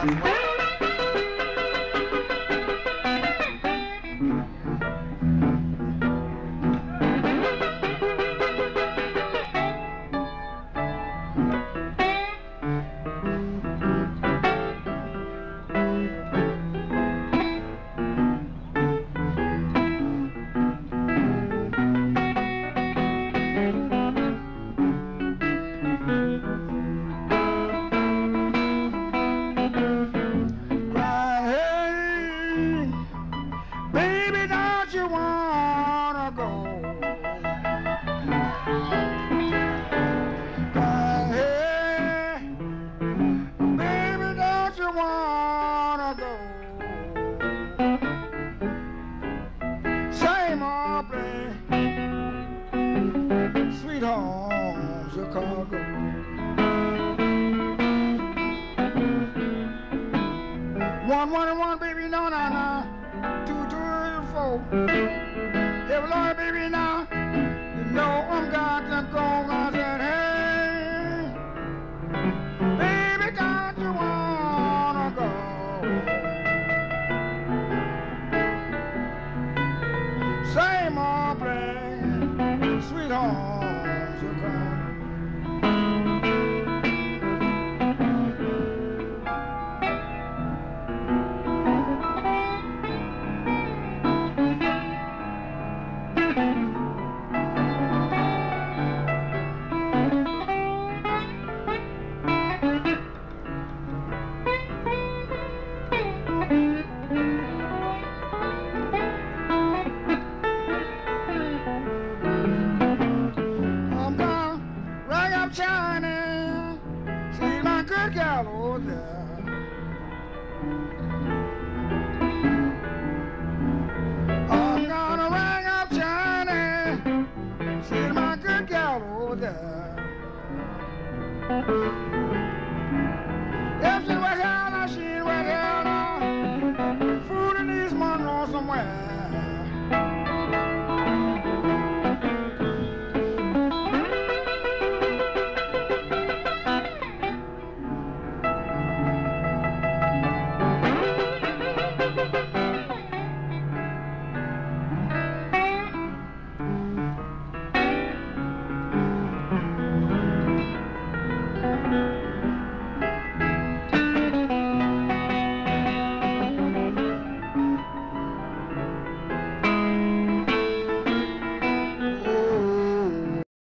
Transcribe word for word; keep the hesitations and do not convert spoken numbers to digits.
One, one, and one, baby, no, no, no. Two, two, and four. Every Lord, baby, now. You know I'm got to go. I said, hey, baby, don't you wanna go? Same old place, sweet home to come. China, see my good gal over there. I'm gonna ring up China, see my good gal over there. If you